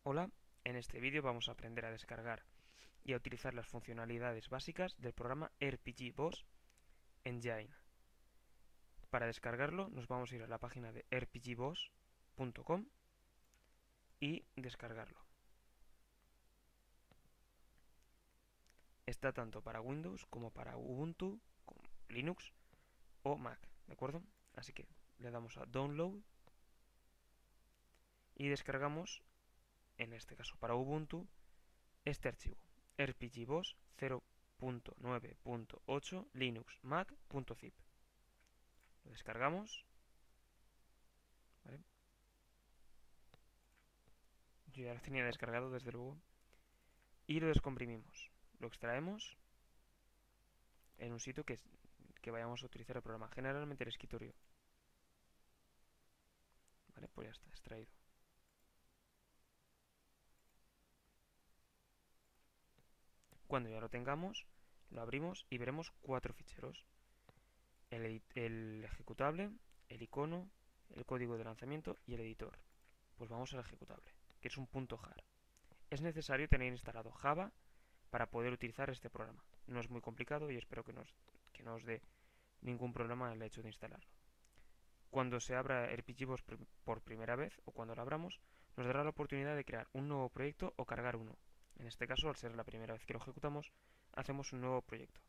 Hola, en este vídeo vamos a aprender a descargar y a utilizar las funcionalidades básicas del programa RPG Boss Engine. Para descargarlo nos vamos a ir a la página de rpgboss.com y descargarlo. Está tanto para Windows como para Ubuntu, como Linux o Mac, ¿de acuerdo? Así que le damos a Download y descargamos, en este caso para Ubuntu, este archivo, rpgboss 0.9.8 Linux Mac.zip. Lo descargamos, ¿vale? Yo ya lo tenía descargado desde luego. Y lo descomprimimos. Lo extraemos en un sitio que vayamos a utilizar el programa. Generalmente el escritorio. Vale, pues ya está, extraído. Cuando ya lo tengamos, lo abrimos y veremos 4 ficheros. El ejecutable, el icono, el código de lanzamiento y el editor. Pues vamos al ejecutable, que es un .jar. Es necesario tener instalado Java para poder utilizar este programa. No es muy complicado y espero que no os dé ningún problema el hecho de instalarlo. Cuando se abra RPGBoss por primera vez o cuando lo abramos, nos dará la oportunidad de crear un nuevo proyecto o cargar uno. En este caso, al ser la primera vez que lo ejecutamos, hacemos un nuevo proyecto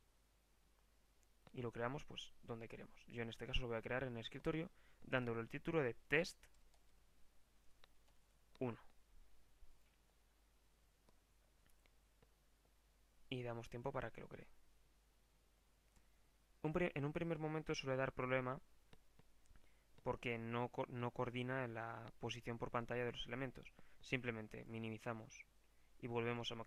y lo creamos pues donde queremos. Yo en este caso lo voy a crear en el escritorio dándole el título de test 1 y damos tiempo para que lo cree. En un primer momento suele dar problema porque no coordina la posición por pantalla de los elementos. Simplemente minimizamos y volvemos a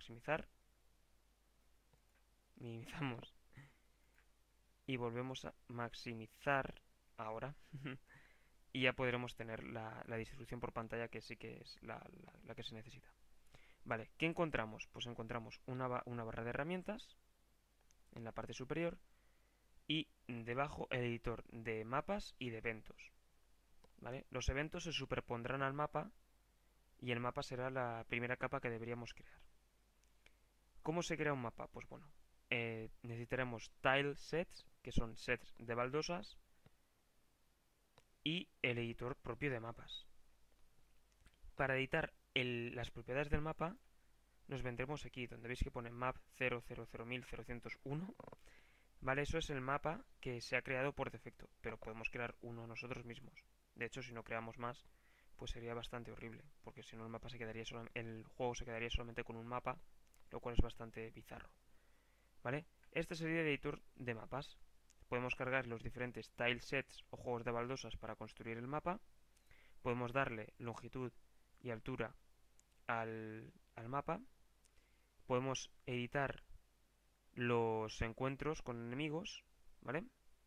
minimizamos y volvemos a maximizar ahora y ya podremos tener la distribución por pantalla que sí que es la que se necesita. Vale, ¿qué encontramos? Pues encontramos una barra de herramientas en la parte superior y debajo el editor de mapas y de eventos. ¿Vale? Los eventos se superpondrán al mapa y el mapa será la primera capa que deberíamos crear. ¿Cómo se crea un mapa? Pues bueno, necesitaremos tile sets, que son sets de baldosas, y el editor propio de mapas. Para editar las propiedades del mapa, nos vendremos aquí, donde veis que pone map 0000101. Vale, eso es el mapa que se ha creado por defecto, pero podemos crear uno nosotros mismos. De hecho, si no creamos más, pues sería bastante horrible, porque si no el juego se quedaría solamente con un mapa, lo cual es bastante bizarro. ¿Vale? Este sería el editor de mapas. Podemos cargar los diferentes tilesets o juegos de baldosas para construir el mapa. Podemos darle longitud y altura al mapa. Podemos editar los encuentros con enemigos, ¿vale?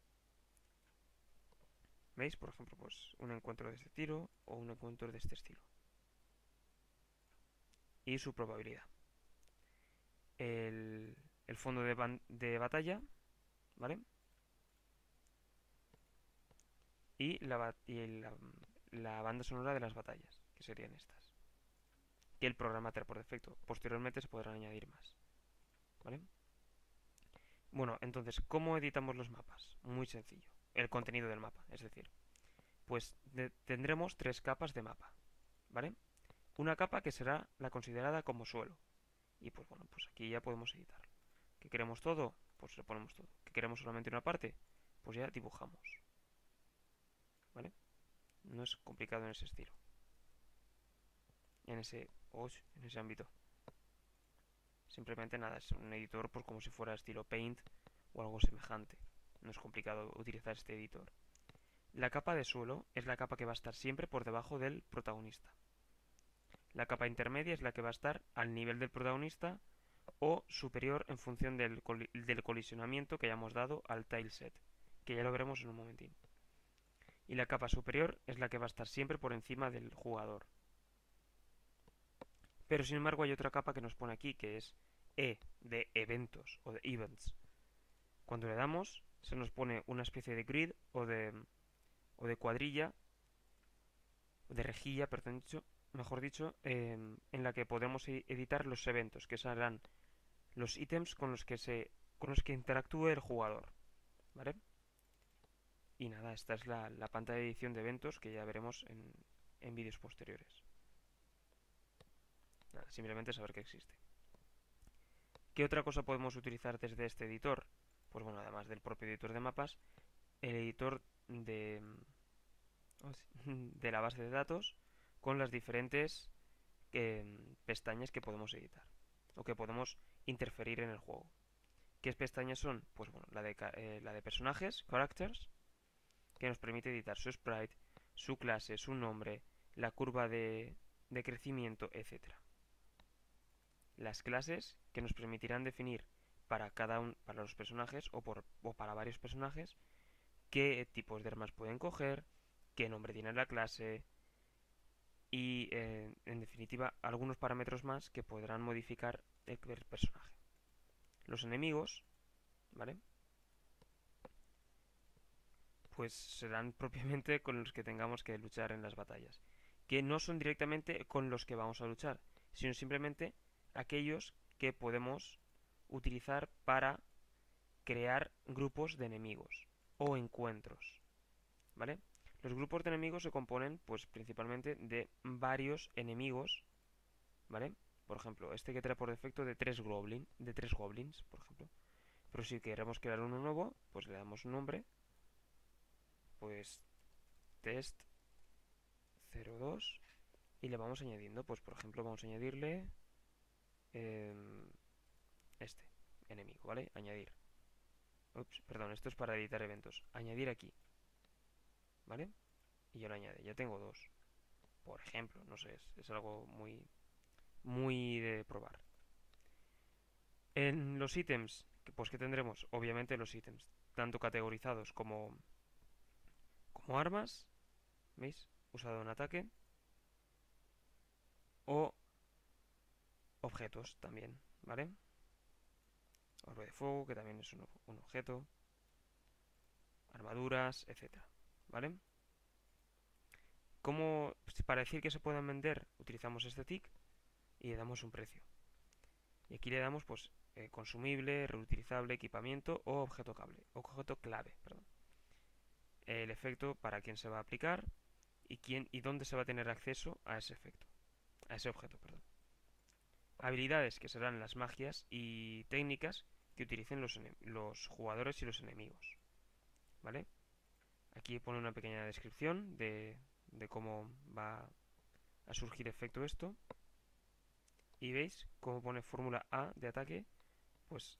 ¿Veis? Por ejemplo, pues un encuentro de este tiro o un encuentro de este estilo. Y su probabilidad. El fondo de batalla, ¿vale? Y la banda sonora de las batallas, que serían estas. Que el programa trae por defecto. Posteriormente se podrán añadir más, ¿vale? Bueno, entonces, ¿cómo editamos los mapas? Muy sencillo. El contenido del mapa, es decir, pues tendremos 3 capas de mapa, ¿vale? Una capa que será la considerada como suelo. Y pues bueno, pues aquí ya podemos editar. ¿Que queremos todo? Pues le ponemos todo. ¿Que queremos solamente una parte? Pues ya dibujamos, ¿vale? No es complicado en ese estilo. En ese ámbito. Simplemente nada, es un editor pues como si fuera estilo Paint o algo semejante. No es complicado utilizar este editor. La capa de suelo es la capa que va a estar siempre por debajo del protagonista. La capa intermedia es la que va a estar al nivel del protagonista o superior en función del colisionamiento que hayamos dado al tileset, que ya lo veremos en un momentín. Y la capa superior es la que va a estar siempre por encima del jugador. Pero sin embargo hay otra capa que nos pone aquí, que es E, de eventos o de events. Cuando le damos, se nos pone una especie de grid o de cuadrilla, o de rejilla, perdón dicho, mejor dicho, en la que podemos editar los eventos, que serán los ítems con los que interactúe el jugador, ¿vale? Y nada, esta es la pantalla de edición de eventos que ya veremos en vídeos posteriores. Nada, simplemente saber que existe. ¿Qué otra cosa podemos utilizar desde este editor? Pues bueno, además del propio editor de mapas, el editor de la base de datos con las diferentes pestañas que podemos editar o que podemos interferir en el juego. ¿Qué pestañas son? Pues bueno, la de personajes, characters, que nos permite editar su sprite, su clase, su nombre, la curva de crecimiento, etc. Las clases, que nos permitirán definir para para los personajes o para varios personajes qué tipos de armas pueden coger, qué nombre tiene la clase y, en definitiva, algunos parámetros más que podrán modificar el personaje. Los enemigos, ¿vale? Pues serán propiamente con los que tengamos que luchar en las batallas, que no son directamente con los que vamos a luchar, sino simplemente aquellos que podemos utilizar para crear grupos de enemigos o encuentros, ¿vale? Los grupos de enemigos se componen, pues, principalmente de varios enemigos, ¿vale? Por ejemplo, este que trae por defecto de tres goblins, por ejemplo. Pero si queremos crear uno nuevo, pues le damos un nombre, pues test 02 y le vamos añadiendo, pues por ejemplo vamos a añadirle este enemigo, ¿vale? Añadir. Ups, perdón, esto es para editar eventos. Añadir aquí, ¿vale? Y ya lo añade, ya tengo dos. Por ejemplo, no sé, es algo muy de probar. En los ítems, pues ¿qué tendremos? Obviamente los ítems, tanto categorizados como armas, ¿veis? Usado en ataque, o objetos también, ¿vale? Orbe de fuego, que también es un objeto, armaduras, etcétera, ¿vale? Como para decir que se puedan vender, utilizamos este tick y le damos un precio. Y aquí le damos, pues, consumible, reutilizable, equipamiento o objeto clave, perdón. El efecto para quién se va a aplicar y dónde se va a tener acceso a ese efecto, a ese objeto, perdón. Habilidades, que serán las magias y técnicas que utilicen los jugadores y los enemigos, ¿vale? Aquí pone una pequeña descripción de cómo va a surgir efecto esto. Y veis cómo pone fórmula A de ataque, pues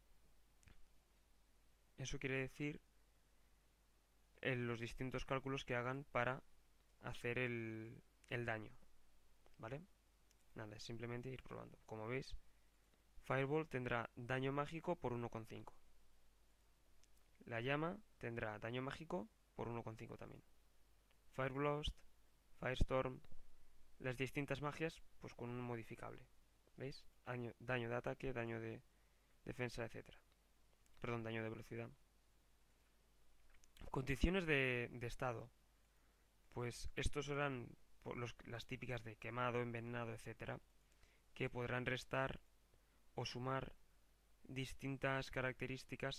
eso quiere decir los distintos cálculos que hagan para hacer el daño, ¿vale? Nada, es simplemente ir probando. Como veis, Fireball tendrá daño mágico por 1,5. La llama tendrá daño mágico por 1,5 también. Fireblast, Firestorm, las distintas magias, pues con un modificable. ¿Veis? Daño de ataque, daño de defensa, etcétera. Perdón, daño de velocidad. Condiciones de estado. Pues estos serán las típicas de quemado, envenenado, etcétera, que podrán restar o sumar distintas características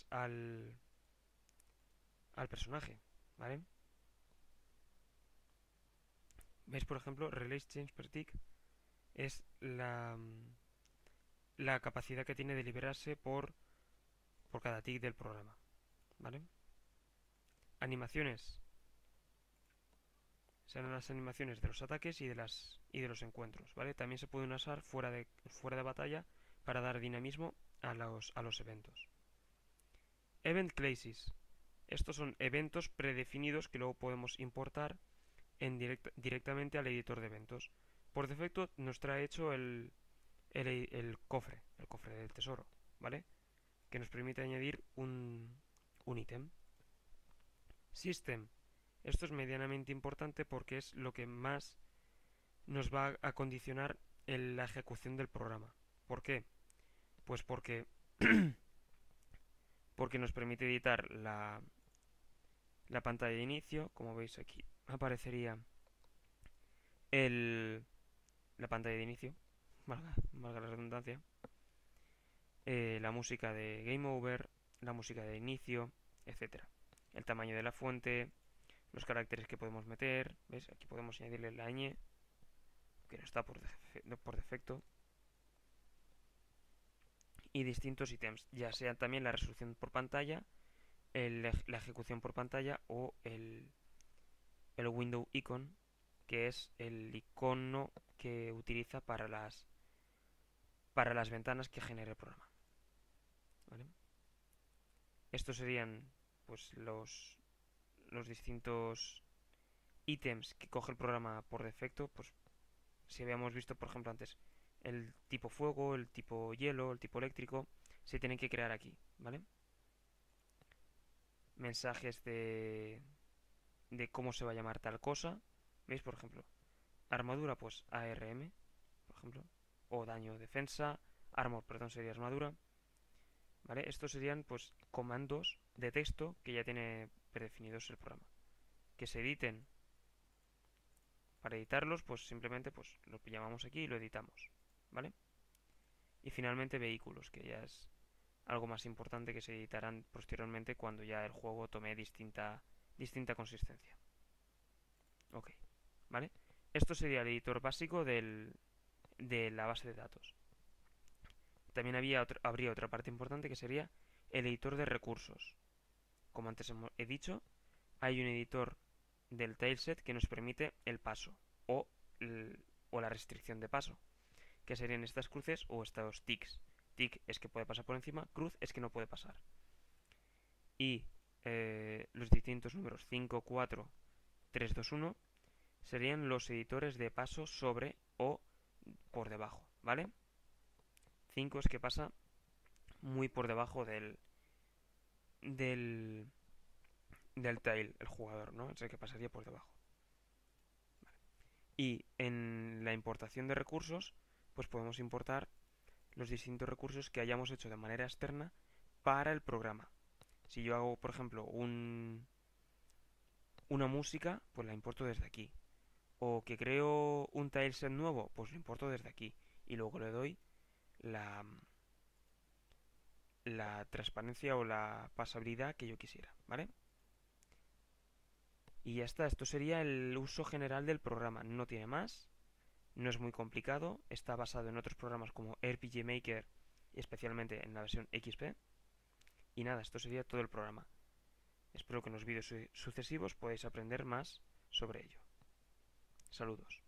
al personaje, ¿vale? ¿Veis, por ejemplo, Release Change per Tick? Es la capacidad que tiene de liberarse por cada tick del programa, ¿vale? Animaciones. Serán las animaciones de los ataques y de los encuentros, ¿vale? También se pueden usar fuera de batalla para dar dinamismo a los eventos. Event Classes. Estos son eventos predefinidos que luego podemos importar directamente al editor de eventos. Por defecto nos trae hecho el cofre del tesoro, ¿vale? Que nos permite añadir un ítem. System. Esto es medianamente importante porque es lo que más nos va a condicionar la ejecución del programa. ¿Por qué? Pues porque nos permite editar la pantalla de inicio. Como veis aquí aparecería el la pantalla de inicio, valga la redundancia, la música de Game Over, la música de inicio, etcétera. El tamaño de la fuente, los caracteres que podemos meter, ¿ves? Aquí podemos añadirle la ñ, que no está por defecto, y distintos ítems, ya sea también la resolución por pantalla, la ejecución por pantalla o el window icon, que es el icono que utiliza para las ventanas que genera el programa. ¿Vale? Estos serían pues los distintos ítems que coge el programa por defecto. Pues si habíamos visto, por ejemplo, antes el tipo fuego, el tipo hielo, el tipo eléctrico, se tienen que crear aquí, ¿vale? Mensajes de cómo se va a llamar tal cosa. ¿Veis? Por ejemplo, armadura, pues ARM, por ejemplo, o daño defensa, armor, perdón, sería armadura. ¿Vale? Estos serían pues comandos de texto que ya tiene predefinidos el programa. Que se editen. Para editarlos, pues simplemente pues lo llamamos aquí y lo editamos. ¿Vale? Y finalmente vehículos, que ya es algo más importante que se editarán posteriormente cuando ya el juego tome distinta consistencia. Ok, ¿vale? Esto sería el editor básico de la base de datos. También habría otra parte importante que sería el editor de recursos. Como antes he dicho, hay un editor del tileset que nos permite el paso o, o la restricción de paso, que serían estas cruces o estos ticks. Tick es que puede pasar por encima, cruz es que no puede pasar. Y los distintos números 5, 4, 3, 2, 1 serían los editores de paso sobre o por debajo, ¿vale? 5 es que pasa muy por debajo del tile, el jugador, ¿no? Es el que pasaría por debajo. Vale. Y en la importación de recursos, pues podemos importar los distintos recursos que hayamos hecho de manera externa para el programa. Si yo hago, por ejemplo, una música, pues la importo desde aquí. O que creo un tileset nuevo, pues lo importo desde aquí. Y luego le doy la transparencia o la pasabilidad que yo quisiera, ¿vale? Y ya está, esto sería el uso general del programa, no tiene más, no es muy complicado, está basado en otros programas como RPG Maker, especialmente en la versión XP. Y nada, esto sería todo el programa. Espero que en los vídeos sucesivos podáis aprender más sobre ello. Saludos.